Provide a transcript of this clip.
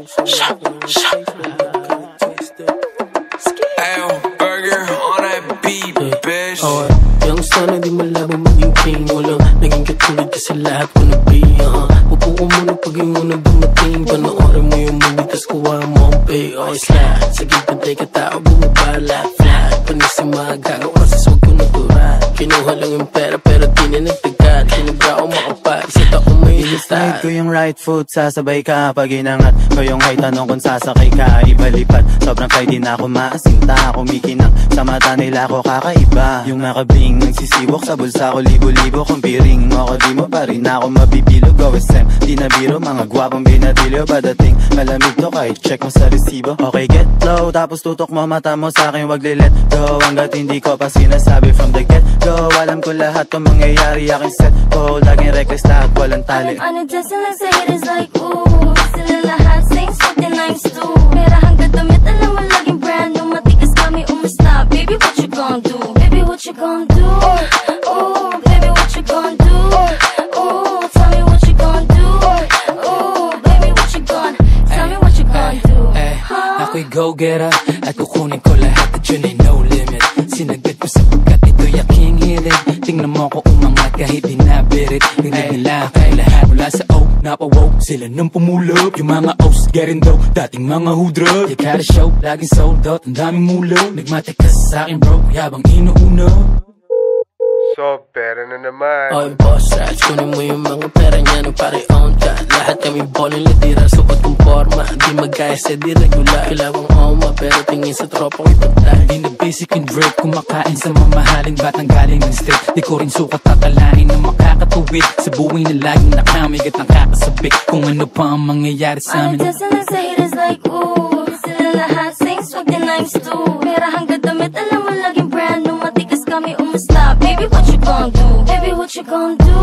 Ayo, burger on that beat, bitch. Yung sana di malabo maging king. Walang naging katulad kasi lahat ko nag-pay. Upo ko muna pag yung unang dumating. Panoorin mo yung movie tas kuha mo ang pay. Slide, sa gilpantay ka tao bumabala. Flat, panis yung mga gago kasi swag ko natural. Kinuha lang yung pera pero di na nagtagad. Kinabra ko makapag sa taong may i-slide ko yung right foot, sasabay ka. Pag inangat ko yung height, tanong kung sasakay ka. Ibalipat, sobrang fly di na ako maasinta. Kumikinang sa mata nila ko kakaiba. Yung nakabling, nagsisiwok sa bulsa ko. Libo-libo kung piring mo ako, di mo pa rin ako mabibilog. OSM, di na biro, mga gwapong binatilyo. Padating, malamig to kahit check mo sa resibo. Okay, get low, tapos tutok mo mata mo sa'kin, wag li-let go. Hanggat hindi ko pa sinasabi from the get-go. Alam ko lahat kung mangyayari, aking set ko. Laging reckless lahat, walang tali. I'm dancing like say haters like ooh. Sila lahat sing something nice too. Pera hanggang damit, alam mo laging brand new. Matikas kami umasta. Baby, what you gon' do? Baby, what you gon' do? Ooh, baby, what you gon' do? Ooh, tell me what you gon' do? Ooh, baby, what you gon' tell me what you gon' do? Ako'y go-getter at kukunin ko lahat at yun ay no limit. Sinaglit ko sapagkat ito'y aking hilig. Tingnan mo ko umangat kahit di nabirit. Rinig nila kay lahat mula sa O napawoke. Sila nang pumulog. Yung mga O's getting dough, dating mga hudrog. You gotta show, laging sold out, ang daming mulog. Nagmatikas sa akin bro, yabang inuuna. So, pera na naman. Oy boss, rats, kunin mo yung mga pera niya no pare on ka. Lahat kami boling litira, suot kong forma. Di magkaya sa di regular. Kilawang oma, pero tingin sa tropang ipagtay. Di na basic and break, kumakain sa mamahaling batang galing ng street. Di ko rin sukat akalain na makakatuwid. Sa buhay na laging nakamigat ang kakasabik. Kung ano pa ang mangyayari sa amin. I'm dancing like say haters like ooh. Sila lahat sing swag din nice too. Pera hanggang damit, alam mo laging brand new. Matikas kami umasta. Baby, what you gon' do? Baby, what you gon' do?